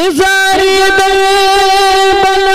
ازاری دل بل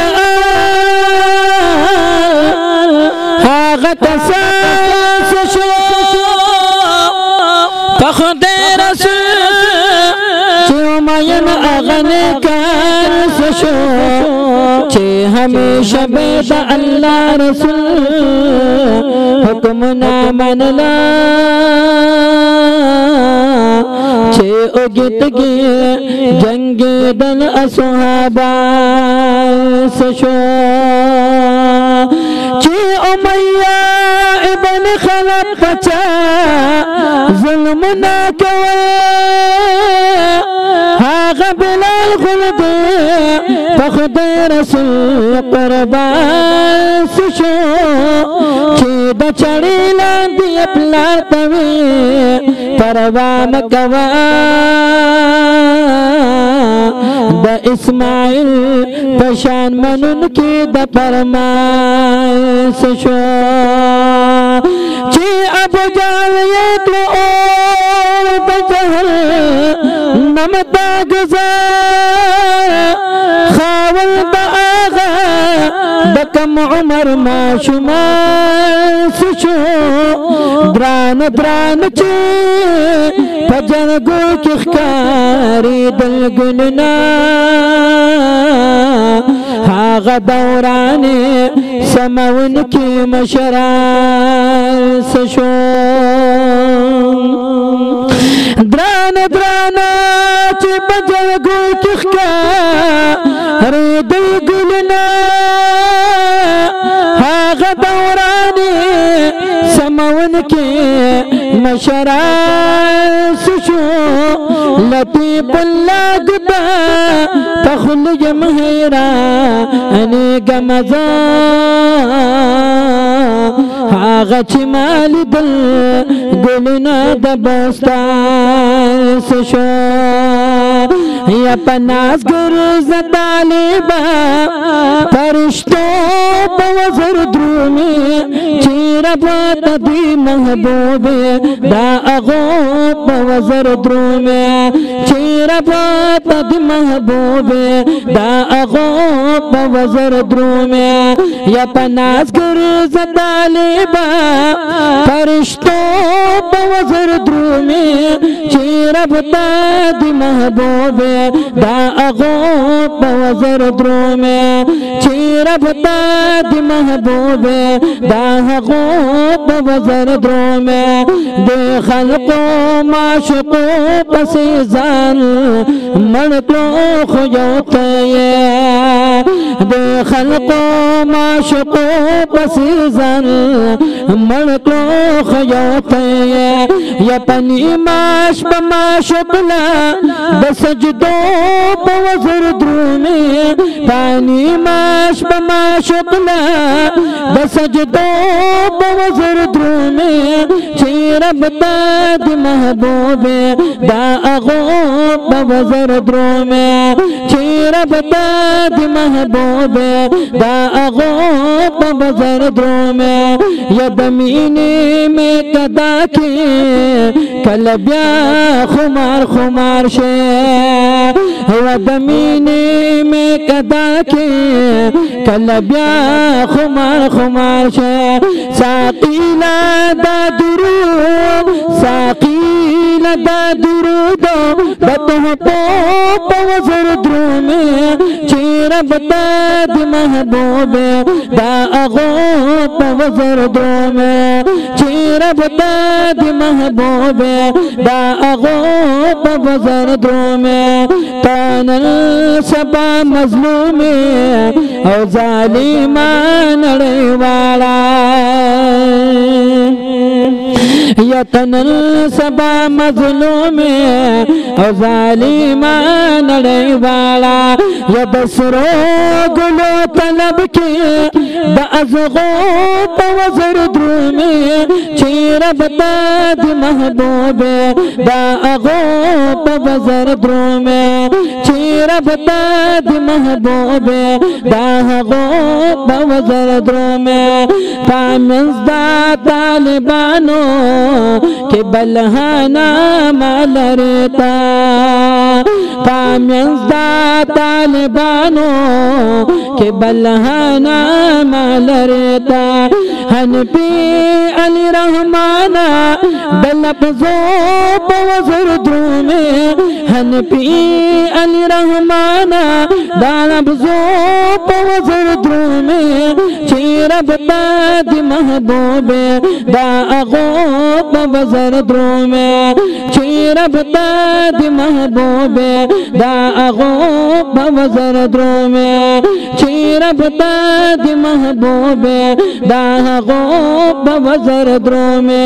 قرآن حاغت ساس شو فخد رسول چو مین اغنی کار سشو چه ہمیشہ بید اللہ رسول حکم نا منلا چه اگتگی جنگ دل اصحابہ سشو چه امیہ ابن خلق بچا ظلم نا کوئے هاغ بلال خلد فخد رسول قربان سشو چه دا چڑی لاندی اپلار توی پروان کوا دا اسماعیل پشان منن کی دا فرمان سشو چه ابو جال یکلو اور بجہل نمتا گزار خاول دا آغا بکم عمر ما شمال سشو دران دران چه پجرگو کخکاری دلگننا هاغ دورانی سمون کی مشران سشو دران دران چه پجرگو کخکاری دلگننا هاغ دورانی سمون کی مشران سشو لطیب اللہ گدا تخلج مہیرا انی گمزا آغا چمالی دل گلنا دبستان سشو یا پناس گرز طالبا فرشتو بوزر درومی چیر بات دی محبوبی دا اغوب بوزر درومی چیر بات دی محبوبی دا اغوب بوزر درومی یا پناس گرز طالبا فرشتو بوزر درومی چیر بات دی محبوبی دا اغوب بوزر درومی چیر بات دی محبوبی دا اغوب بوزر درومی دے خلقو معشقو پسیزان مڑکو خجوتے دے خلقو معشقو پسیزان مڑکو خجوتے یا پنی ماش بماشقلا بسجدو بوزر درومی پانی ماش بماشقلا بسجدو بوزر درومی چیر بتا دی محبوبی دا اغوب بوزر درومی چیر بتا دی محبوبی دا اغوب بوزر درومی یا دمینی میں کدا کی کلبیا خمار خمار شے و دمینی میں کدا کی کلبیا خمار خمار شے ساقیلا دا درود ساقیلا دا درود بطہ پوپ وزر درومی چیر بتا دی محبوبی دا اغوب وزر درومی چیر بتا دی محبوبی دا اغوب وزر درومی تانل سبا مظلومی او ظالمان ریوالا یا تنل سبا مظلومی او ظالمان ریوالا یا بسرو گلو طلب کی دا ازغوب وزر درومی چیر بتا دی محبوبی دا اغوب وزر درومی چیر بتا دی محبوبی دا اغوب وزر درومی پامنز دا طالبانو کہ بلہانا مالرتا पामियंज़दा तालिबानो के बलहाना मालरता हनफी अली रहमाना बलफ़ज़ो पवज़र द्रूमे हनफी अली रहमाना दालफ़ज़ो पवज़र द्रूमे चीरब तादि महबूबे दा अगो पवज़र द्रूमे चीरब तादि महबूबे दा अगो पवज़र द्रूमे चीरब तादि महबूबे दा अगो पवज़र द्रूमे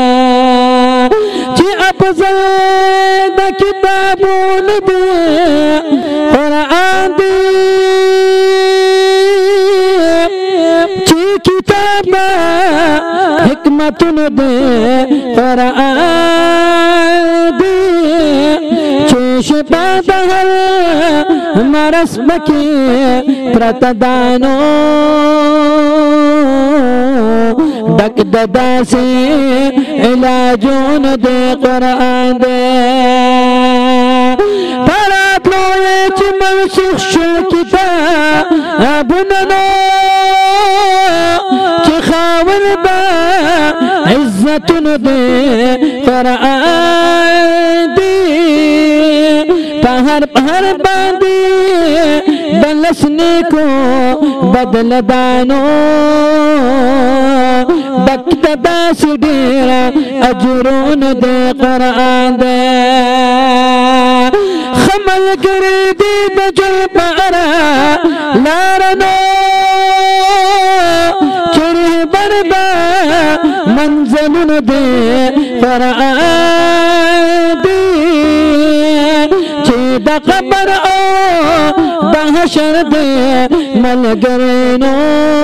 ची अफ़ज़ल दा किताबुन दे क़ुरआन दे ची किताब हिकमतुन दे क़ुरआन दे ची शिफा दहर मरस बकी प्रतदानो दक ददासी इलाजोन दे क़ुरआन दे परात लोए ची मनसुख शु किताबुननो ची खावन बा इज्जतुन दे क़ुरआन दे पहर पहर बांदी बलसने को बदल दानो दक्तदा सुडेरा अजरोन दे क़ुरआन दे खमल करे दी बजल पारा लारनो चुरे बरबा मंज़िल दे क़ुरआन दे चेदा क़ब्र ओ बहशर दे मलगरेनो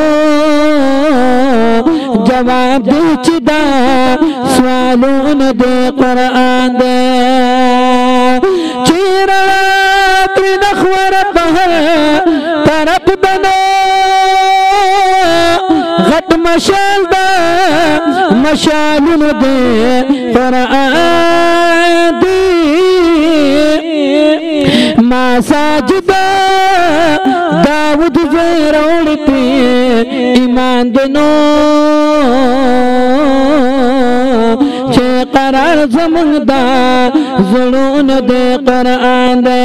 जवाब दे चिदा सवालों दे क़ुरआन दे चीरा त्रिनख्वर पहर तरफ बनो घट मशाल दा मशालुन दे क़ुरआन दे माँ साजिदा दाऊद ज़ेरोड़ती ईमान दनो चे करार ज़मुंदा ज़ुलून दे क़ुरआन दे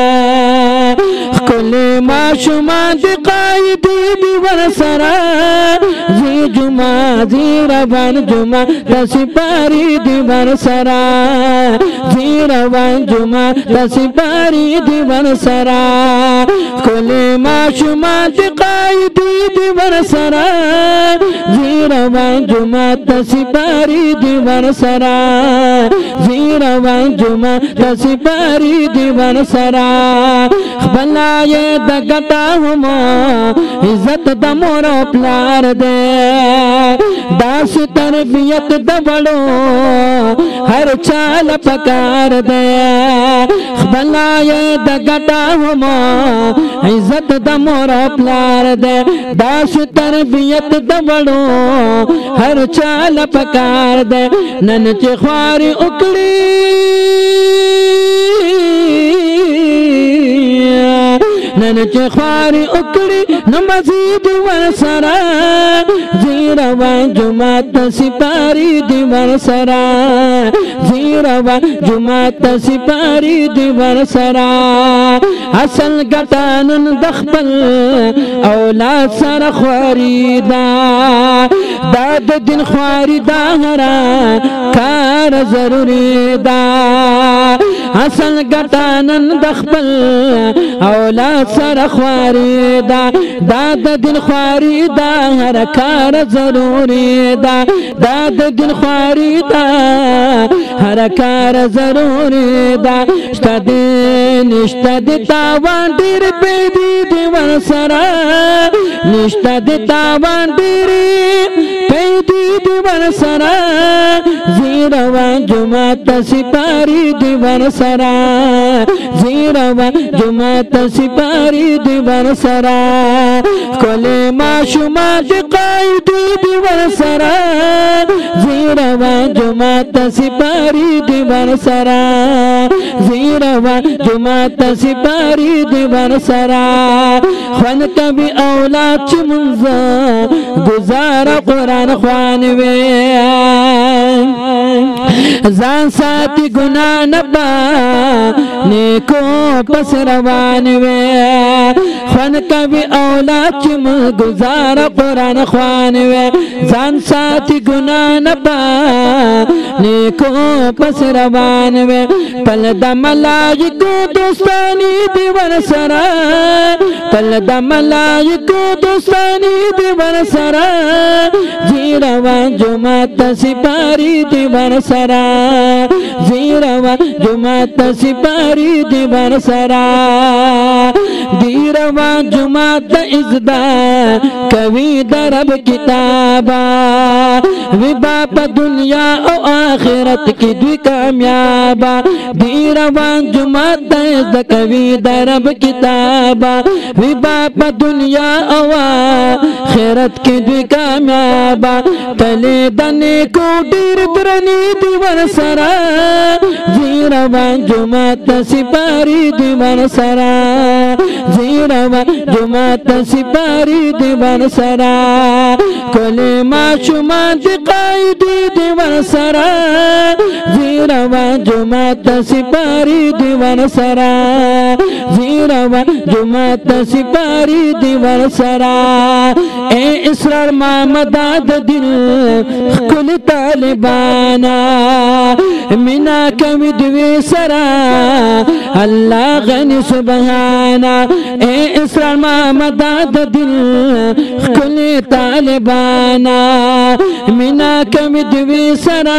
कुले माशुमा दिकायदी दीवर सरा जी जुमा जी रवान जुमा तसिपारी दीवर सरा जी रवान जुमा तसिपारी दीवर सरा कुले माशुमा दिकायदी दीवर सरा जी रवान जुमा तसिपारी दीवर सरा जी रवान जुमा तसिपारी दीवर सरा बनाए दगता हुमा इज्जत दमोरो प्यार दे दास तरबियत दबड़ो हर चाल पकार दे बनाए दगता हुमा इज्जत दमोरो प्यार दे दास तरबियत दबड़ो हर चाल पकार दे नन चिख्वारी उकड़ी नन चिख्वारी उकड़ी न मजीद वरसरा जीरवा जुमात सिपारी दिवर सरा जीरवा जुमात सिपारी दिवर सरा असल गतानुन दख्बल औलाद सर ख्वारीदा दाद दिन ख्वारीदा हरा कार जरूरी दा असल गतानुन दख्बल औलाद सर ख्वारीदा दाद दिन ख्वारीदा हर कार जरूरी दा दाद दिन ख्वारीदा हर कार जरूरी दा निष्ठा तावान डीर पेदी दिवर सरा निष्ठा तावान डीरी पेदी दिवर सरा जीरवा जुमात सिपारी दिवर सरा زیروا جماعت سپاری دی ورسرا کلی معشومات قائدی دی ورسرا زیروا جماعت سپاری دی ورسرا زیروا جماعت سپاری دی ورسرا خوان کبھی اولاد چی منزا گزارا قرآن خوانوے زان ساتی گناہ نبا نیکو پس روانوے خوان کبھی اولاد چی منزا گزارا قرآن خوانوے زان ساتی گناہ نبا نیکو پس روانوے پل دا ملائکو دوستانی دی ورسرا پل دا ملائکو دوستانی دی ورسرا زیروا جماعت سپاری دی ورسرا زیروا جماعت سپاری دی ورسرا دیروا جماعت ازدا کوي درب کتابا وی باپ دنیا او آخرت کی دوی کامیابا دیروا جماعت ازدا کوي درب کتابا وی باپ دنیا او آخرت کی دوی کامیابا تلی دنی کو دیر درنی دی ورسرا زیروا جماعت سپاری دی ورسرا زیروا جماعت سپاری دی ورسرا کلی معشومات قائدی دی ورسرا زیروا جماعت سپاری دی ورسرا زیروا جماعت سپاری دی ورسرا اے اسرار مامداد دل کل طالبانا منا کمی دوی سرا اللہ غنی سبحانا اے اسرار مامداد دل کل طالبانا منا کمی دوی سرا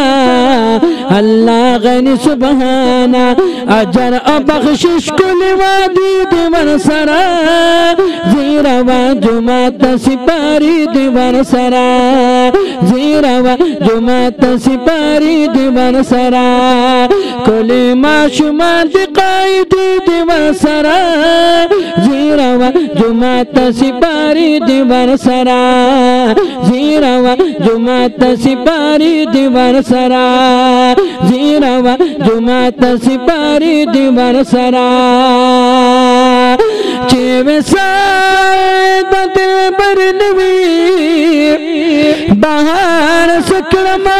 اللہ غنی سبحانا اجر بخشش کل وادی دی ورسرا زیروا جماعت سپاری دی ورسرا زیروا جماعت سپاری دی ورسرا کلی معشومات قائدی دی ورسرا زیروا جماعت سپاری دی ورسرا زیروا جماعت سپاری دی ورسرا زیروا جماعت سپاری دی ورسرا چیوے سائد دل برنوی بہار سکرما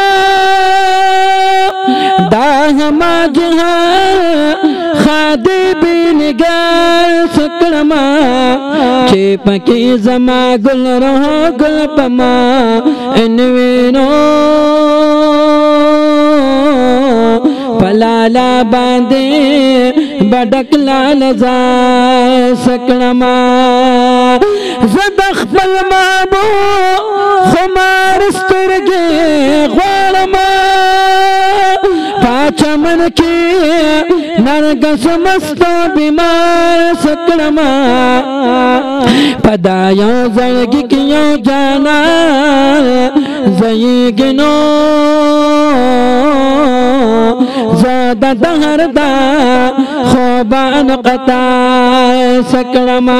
دا ہما جہاں خادی بی نگار سکرما چیپ کی زما گل رہو گل پما انوینو پلالا باندے بڑک لال زار سکرما زدخ پلمابو خمار استرگے غوالما پاچا من کی نرگس مستو بیمار سکرما پدایوں زرگی کیوں جانا زیگنو زادہ دہر دا خوبان قطع سکرما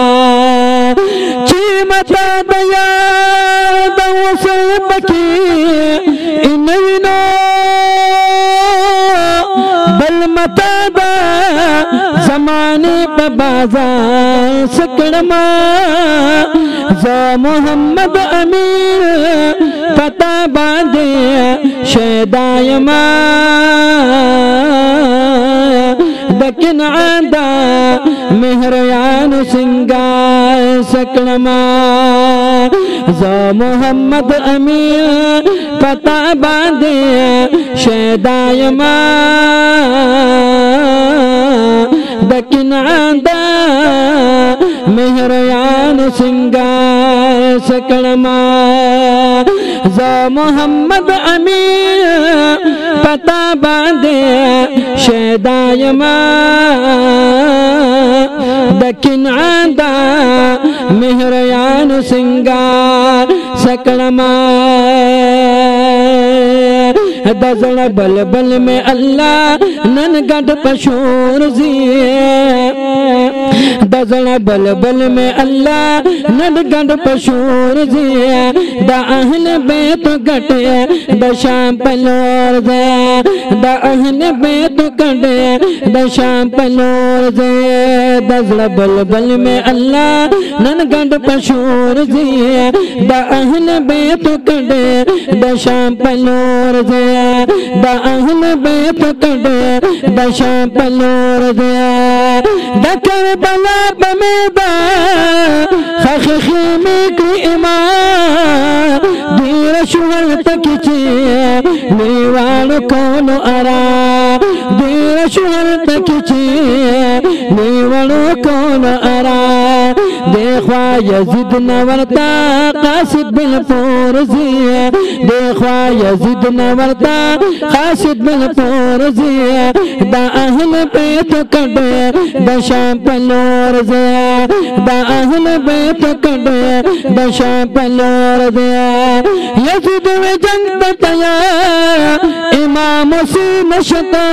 چیمتا دیا دوسل بکی انوینو بل متا دا زمانے پہ بازار سکرما زو محمد امیر پتا باندے شیدائی دکن عاندہ مہریان سنگار سکرما زو محمد امیر پتا باندے شیدائی دکن عاندہ مہریان سنگار سکرما زو محمد امیر پتا باندے شیدائی دکن عاندہ مہریان سنگار سکرما दजड़ बल बल में अल्लाह नन गड पशूर दजड़ बल बल में अल्लाह नन गड पशूर दा अहल बेत गटे दशाम पलोर दा अहल बेत गटे दशाम पलोर दजड़ बल बल में अल्लाह नन गड पशूर दा अहल बेत गटे दशाम पलोर दा अहल बेत गटे दशाम पलोर दकर बला बमेदा खखी में की इमाम दीर शुहर तकिचे नीवाल कोनो अरा दीर शुहर तकिचे नीवाल कोनो अरा देखवा यजिद नवरता कासिद बिल फोरजी देखवा यजिद नवरता कासिद बिल फोरजी दा अहल बेत कड़े दशाम पलोर दा अहल बेत कड़े दशाम पलोर यजिद में जंग बताया इमाम सी नशता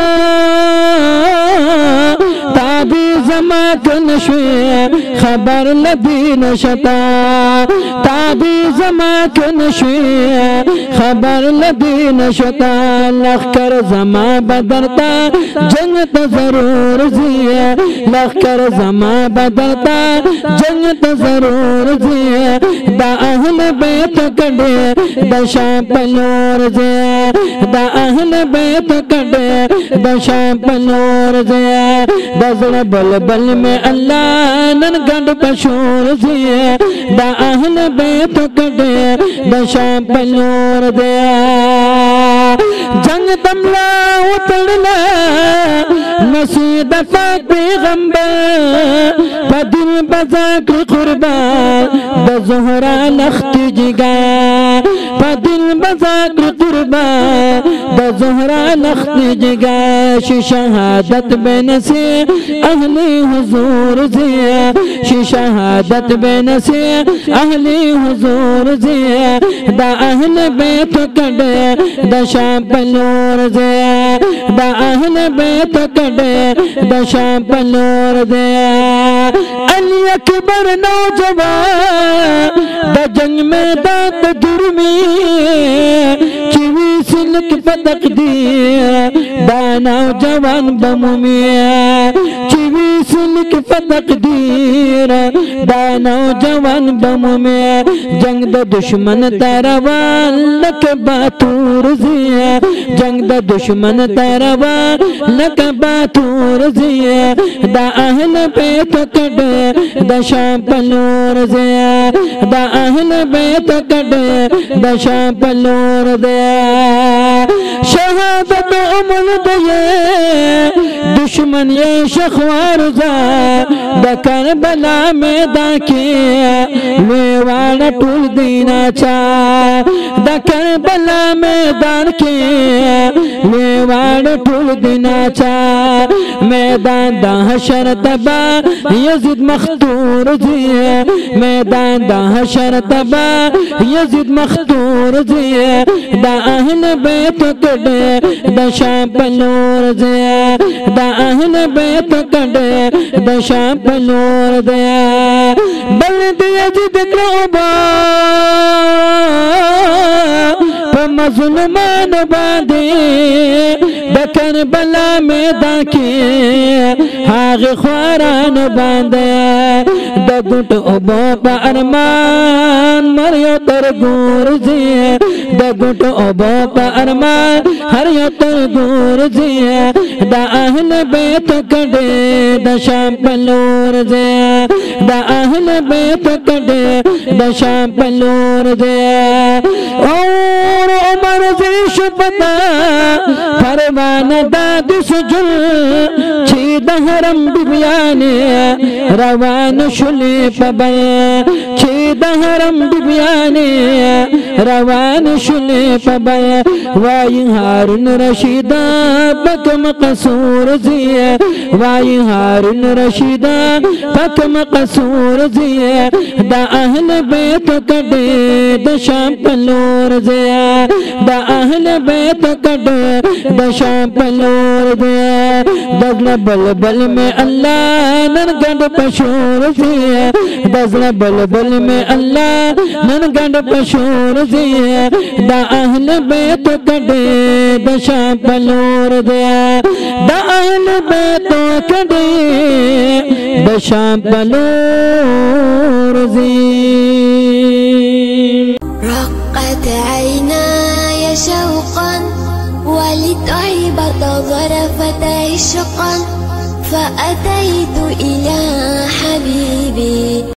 ताबी जमा नशे खबर लदी नशता ताबी जमा नशे खबर लदी नशता लखकर जमा बदलता जंग तो जरूर जिए लखकर जमा बदलता जंग तो जरूर जिए दा अहल बेत कड़े दशाम पलोर दा अहल बेत कड़े दशाम पलोर दजड़ बल बल में अल्लाह नन गंड पशूर दा अहल बेत कड़े दशाम पलोर जंग तमला उतरला नसीद पाक पैगंबर बदिल बजाक कुर्बा बजहरा लख्त जिगा बदिल बजाक कुर्बा बजहरा लख्त जिगा शहादत बेन से अहले हुजूर शहादत बेन से अहले हुजूर दा अहल बेत कड़े दशाम पलोर दा अहल बेत कड़े दशाम पलोर अली अकबर नौजवान दा जंग में दात दुर्मी चिवी सिलक पतक दिया दा नौजवान बमुमिया चिवी सिलक पतक दिया दा नौजवान बमुमिया जंग दा दुश्मन तरवान लक बातूर जिया जंग दा दुश्मन तरवान लक बातूर जिया दा अहल बेत कड़े दशाम पलोर दा अहल बेत कड़े दशाम पलोर शहादत उमर दये दुश्मन ये शख्वार दा करबला में दाके मेवाड़ टूल दीना चा दा करबला में दान के मेवाड़ टूल दीना चा मैदान दा हशर तबा यजिद मखतूर मैदान दा हशर तबा यजिद मखतूर दा अहल बेत कड़े दशाम पलोर दा अहल बेत कड़े दशाम पलोर बल्द यजिद क्रोबा मज़लूमान बादे दकर बला में दाके हाग ख्वारान बांधे दगुट उबो अरमान मरियो तर गोर दगुट उबो अरमान हरियो तर गोर दा अहल बेत कड़े दशाम पलोर दा अहल बेत कड़े दशाम पलोर और उमर से पता फरमान दाद सुजुल छीद हरम बिबियाने रवान शुले पबल छीद हरम बिबियाने रवान शुले पबल वाई हारून रशीदा बकम कसूर वाई हारून रशीदा बकम कसूर दा अहल बेत कड़े दशाम पलोर दा अहले बैत कटे दशा पलोर दे दजला बल बल में अल्लाह ननगंड पशोर से दजला बल बल में अल्लाह ननगंड पशोर से दा अहले बैत कटे दशा पलोर दे दा अहले बैत कटे दशा पलोर से رقت عيناي شوقا ولطيبة ظرفت عشقا فأتيت إلى حبيبي